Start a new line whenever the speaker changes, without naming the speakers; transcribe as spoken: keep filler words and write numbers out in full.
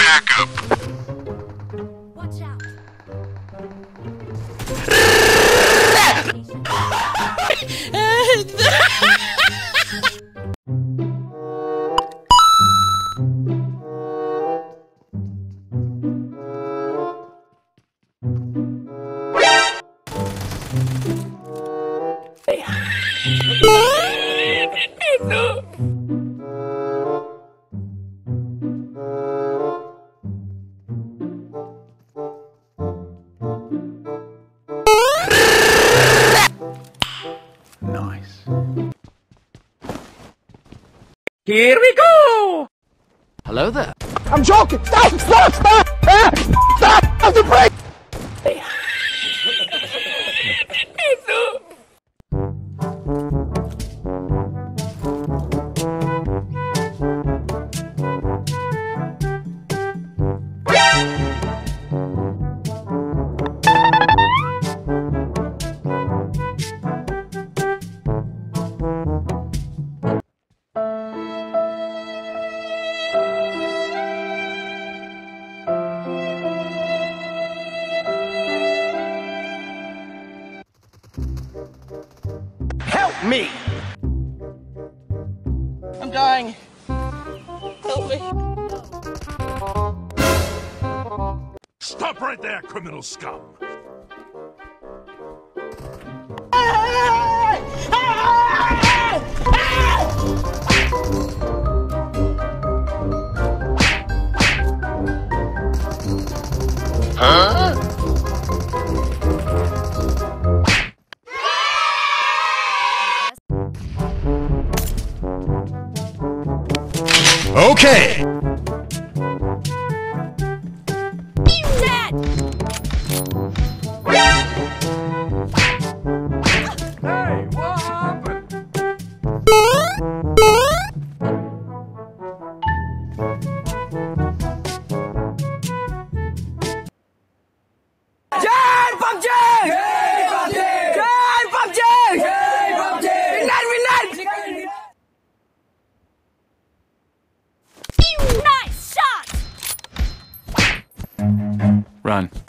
backup.
Watch out.
No.
Nice.
Here we go!
Hello there.
I'm joking! Stop! Stop! Stop! Ah! Stop! Stop the break!
No.
Help me! I'm dying. Help me.
Stop right there, criminal scum. Huh? Okay.
Dead.
Hey, what happened?
Jai Pubg! Jai Pubg! Jai Pubg! Jai Pubg! Win win!
Nice shot.
Run.